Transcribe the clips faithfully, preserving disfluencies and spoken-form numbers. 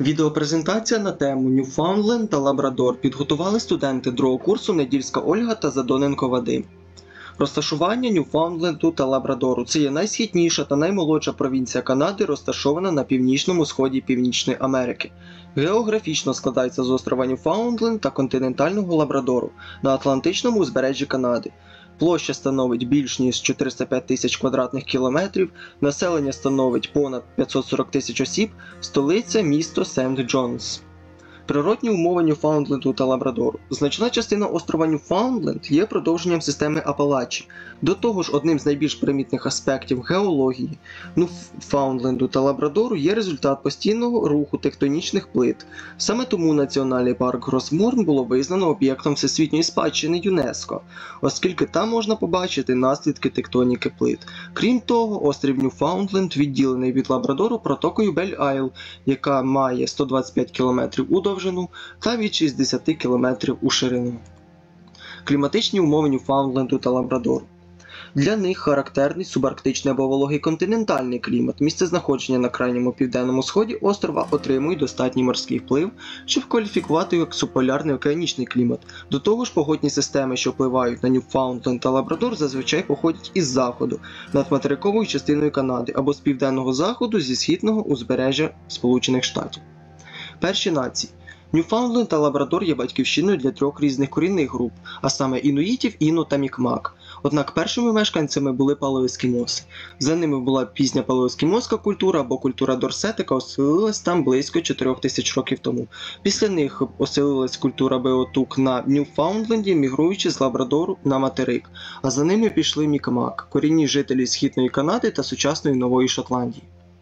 Відеопрезентація на тему Ньюфаундленд та Лабрадор підготували студенти другого курсу Недільська Ольга та Задоненко Вадим. Розташування Ньюфаундленду та Лабрадору – це є найсхідніша та наймолодша провінція Канади, розташована на північному сході Північної Америки. Географічно складається з острова Ньюфаундленд та континентального Лабрадору на Атлантичному узбережжі Канади. Площа становить більш ніж чотириста п'ять тисяч квадратних кілометрів, населення становить понад п'ятсот сорок тисяч осіб, столиця – місто Сент-Джонс. Природні умови Ньюфаундленду та Лабрадору. Значна частина острова Ньюфаундленд є продовженням системи Апалачі. До того ж, одним з найбільш примітних аспектів геології Ньюфаундленду та Лабрадору є результат постійного руху тектонічних плит. Саме тому Національний парк Гросморн було визнано об'єктом всесвітньої спадщини ЮНЕСКО, оскільки там можна побачити наслідки тектоніки плит. Крім того, острів Ньюфаундленд відділений від Лабрадору протокою Бель-Айл, яка має сто двадцять п'ять кілометрів у довжину та від шістдесят кілометрів у ширину. Кліматичні умови Ньюфаундленду та Лабрадору. Для них характерний субарктичний або вологий континентальний клімат. Місцезнаходження на крайньому південному сході острова отримують достатній морський вплив, щоб кваліфікувати як субполярний океанічний клімат. До того ж, погодні системи, що впливають на Ньюфаундленд та Лабрадор, зазвичай походять із заходу, над материковою частиною Канади, або з південного заходу зі східного узбережжя Сполучених Штатів. Перші нації. Ньюфаундленд та Лабрадор є батьківщиною для трьох різних корінних груп, а саме інуїтів, іну та мікмак. Однак першими мешканцями були палеоескімоси. За ними була пізня палеоескімоська культура або культура Дорсет, яка оселилась там близько чотирьох тисяч років тому. Після них оселилась культура Беотук на Ньюфаундленді, мігруючи з Лабрадору на материк, а за ними пішли мікмак, корінні жителі Східної Канади та сучасної Нової Шотландії.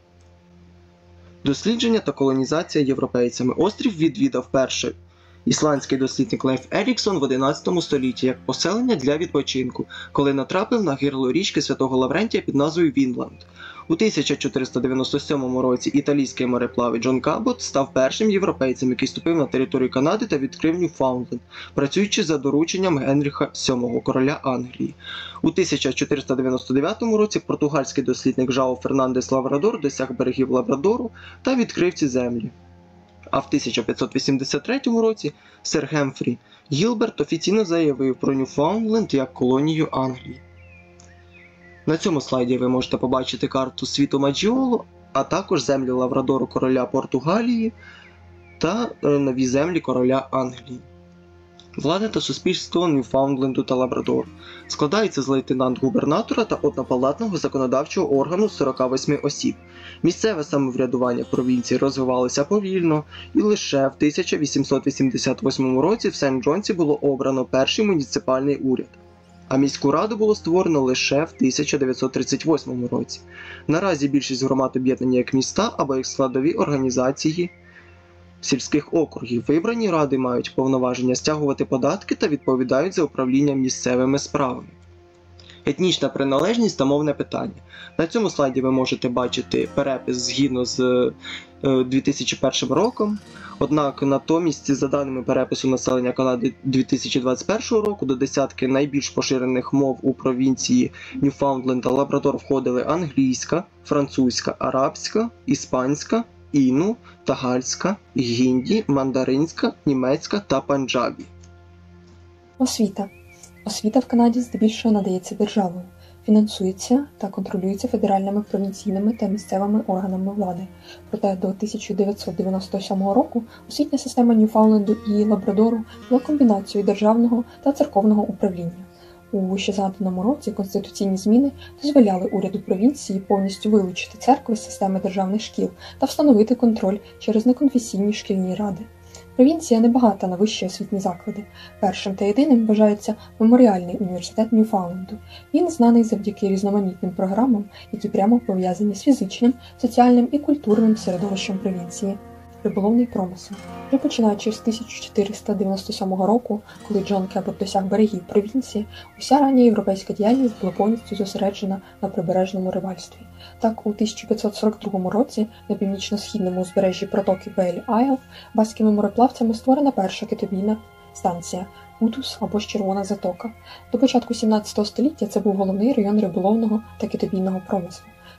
Дослідження та колонізація європейцями. Острів відвідав перший ісландський дослідник Лейф Еріксон в одинадцятому столітті як поселення для відпочинку, коли натрапив на гирло річки Святого Лаврентія під назвою Вінланд. У тисяча чотириста дев'яносто сьомому році італійський мореплавець Джон Кабот став першим європейцем, який ступив на територію Канади та відкрив Ньюфаундленд, працюючи за дорученням Генріха сьомого, короля Англії. У тисяча чотириста дев'яносто дев'ятому році португальський дослідник Жао Фернандес Лаврадор досяг берегів Лабрадору та відкрив ці землі. А в тисяча п'ятсот вісімдесят третьому році сер Гемфрі Гілберт офіційно заявив про Ньюфаундленд як колонію Англії. На цьому слайді ви можете побачити карту світу Маджіоло, а також землі Лаврадору короля Португалії та нові землі короля Англії. Влада та суспільство Ньюфаундленду та Лабрадору складається з лейтенант-губернатора та однопалатного законодавчого органу з сорока восьми осіб. Місцеве самоврядування провінції розвивалося повільно, і лише в тисяча вісімсот вісімдесят восьмому році в Сент-Джонсі було обрано перший муніципальний уряд, а міську раду було створено лише в тисяча дев'ятсот тридцять восьмому році. Наразі більшість громад об'єднані як міста або як складові організації сільських округів. Вибрані ради мають повноваження стягувати податки та відповідають за управління місцевими справами. Етнічна приналежність та мовне питання. На цьому слайді ви можете бачити перепис згідно з дві тисячі першим роком. Однак натомість, за даними перепису населення Канади дві тисячі двадцять першого року, до десятки найбільш поширених мов у провінції Ньюфаундленд та Лабрадор входили англійська, французька, арабська, іспанська, іну, тагальська, гінді, мандаринська, німецька та панджабі. Освіта. Освіта в Канаді здебільшого надається державою, фінансується та контролюється федеральними, провінційними та місцевими органами влади. Проте до тисяча дев'ятсот дев'яносто сьомого року освітня система Ньюфаундленду і Лабрадору була комбінацією державного та церковного управління. У вищезгаданому році конституційні зміни дозволяли уряду провінції повністю вилучити церкви з системи державних шкіл та встановити контроль через неконфесійні шкільні ради. Провінція небагата на вищі освітні заклади. Першим та єдиним вважається Меморіальний університет Ньюфаундленду. Він знаний завдяки різноманітним програмам, які прямо пов'язані з фізичним, соціальним і культурним середовищем провінції. Риболовний промисел. Вже починаючи з тисяча чотириста дев'яносто сьомого року, коли Джон Кебот досяг берегів провінції, уся рання європейська діяльність була повністю зосереджена на прибережному рибальстві. Так, у тисяча п'ятсот сорок другому році на північно-східному узбережжі протоки Бель-Айл баскими мореплавцями створена перша китобійна станція Утус або ж Червона затока. До початку сімнадцятого століття це був головний район риболовного та китобійного промислу.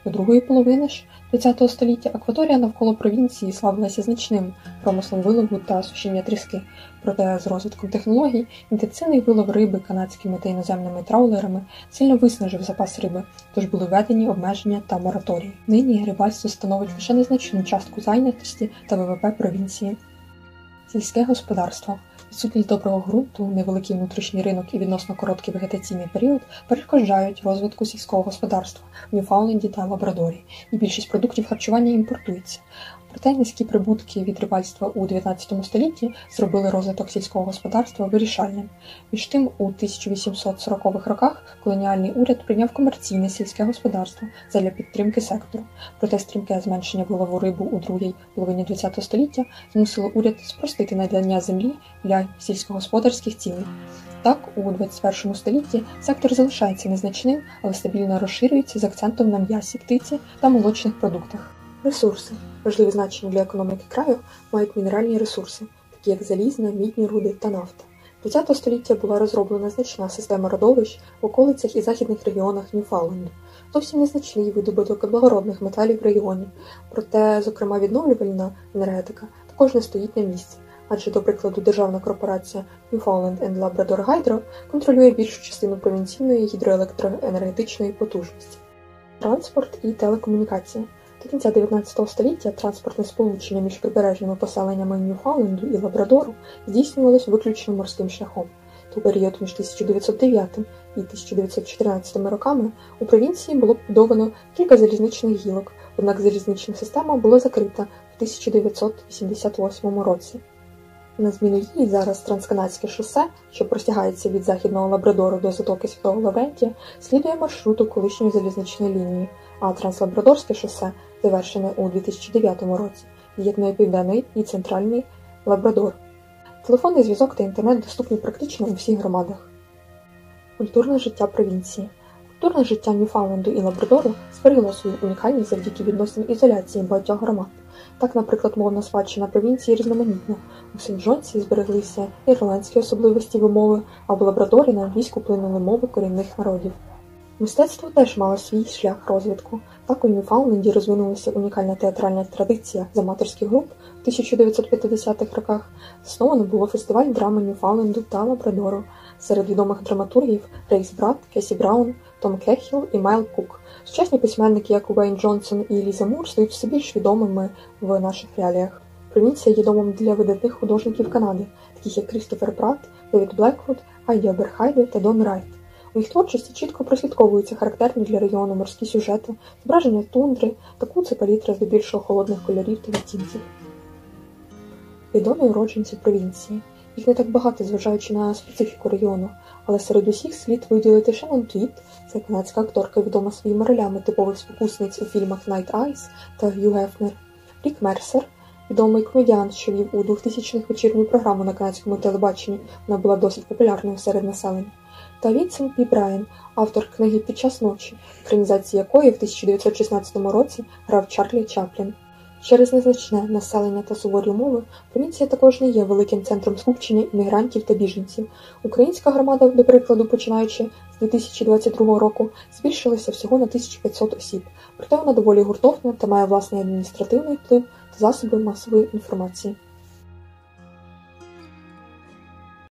До другої половини ж ХХ століття акваторія навколо провінції славилася значним промислом вилову та сушіння тріски. Проте з розвитком технологій інтенсивний вилов риби канадськими та іноземними траулерами сильно виснажив запас риби, тож були введені обмеження та мораторії. Нині рибальство становить лише незначну частку зайнятості та ВВП провінції. Сільське господарство. Відсутність доброго ґрунту, невеликий внутрішній ринок і відносно короткий вегетаційний період перешкоджають розвитку сільського господарства в Ньюфаундленді та Лабрадорі, і більшість продуктів харчування імпортується. Проте низькі прибутки від рибальства у дев'ятнадцятому столітті зробили розвиток сільського господарства вирішальним. Між тим, у тисяча вісімсот сорокових роках колоніальний уряд прийняв комерційне сільське господарство задля підтримки сектору. Проте стрімке зменшення вилову рибу у другій половині ХХ століття змусило уряд спростити надання землі для сільськогосподарських цілей. Так, у двадцять першому столітті сектор залишається незначним, але стабільно розширюється з акцентом на м'ясі птиці та молочних продуктах. Ресурси. Важливе значення для економіки краю мають мінеральні ресурси, такі як залізна, мідні руди та нафта. ХХ століття була розроблена значна система родовищ в околицях і західних регіонах Ньюфаундленду. Зовсім незначний видобуток благородних металів в регіоні, проте, зокрема, відновлювальна енергетика також не стоїть на місці, адже, до прикладу, державна корпорація Newfoundland and Labrador Hydro контролює більшу частину провінційної гідроелектроенергетичної потужності. Транспорт і телекомунікація. До кінця дев'ятнадцятого століття транспортне сполучення між прибережними поселеннями Ньюфаундленду і Лабрадору здійснювалось виключно морським шляхом. У період між тисяча дев'ятсот дев'ятим і тисяча дев'ятсот чотирнадцятим роками у провінції було побудовано кілька залізничних гілок, однак залізнична система була закрита в тисяча дев'ятсот вісімдесят восьмому році. На зміну їй зараз Трансканадське шосе, що простягається від Західного Лабрадору до затоки Святого Лаврентія, слідує маршруту колишньої залізничної лінії, а Транслабрадорське шосе, завершене у дві тисячі дев'ятому році, з'єднує Південний і Центральний Лабрадор. Телефонний зв'язок та інтернет доступні практично у всіх громадах. Культурне життя провінції. Культурне життя Ньюфаундленду і Лабрадору зберегло свою унікальність завдяки відносній ізоляції багатьох громад. Так, наприклад, мовна спадщина провінції різноманітна. У Сент-Джонсі збереглися ірландські особливості вимови, а в Лабрадорі на англійську вплинули мови корінних народів. Мистецтво теж мало свій шлях розвитку. Так у Ньюфаундленді розвинулася унікальна театральна традиція з аматорських груп в тисяча дев'ятсот п'ятдесятих роках. Засновано було фестиваль драми Ньюфаундленду та Лабрадору. Серед відомих драматургів Рейс Брат, Кесі Браун, Том Кехіл і Майл Кук. Сучасні письменники, як Уейн Джонсон і Ліза Мур, стають все більш відомими в наших реаліях. Провінція є домом для видатних художників Канади, таких як Крістофер Пратт, Девід Блеквуд, Айді Аберхайде та Дон Райт. У їх творчості чітко прослідковуються характерні для регіону морські сюжети, зображення тундри, таку це палітра здебільшого холодних кольорів та відтінків. Відомі уродженці провінції. Їх не так багато, зважаючи на специфіку регіону, але серед усіх слід виділити Шеннон Твіт, це канадська акторка, відома своїми ролями типових спокусниць у фільмах Night Eyes та Гью Гефнер, Рік Мерсер, відомий комедіант, що вів у двохтисячних вечірню програму на канадському телебаченні, вона була досить популярною серед населення, та Вінсент Пі Брайан, автор книги «Під час ночі», екранізації якої в тисяча дев'ятсот шістнадцятому році грав Чарлі Чаплін. Через незначне населення та суворі умови провінція також не є великим центром скупчення іммігрантів та біженців. Українська громада, до прикладу, починаючи з дві тисячі двадцять другого року, збільшилася всього на тисячу п'ятсот осіб. Проте вона доволі гуртовна та має власний адміністративний вплив та засоби масової інформації.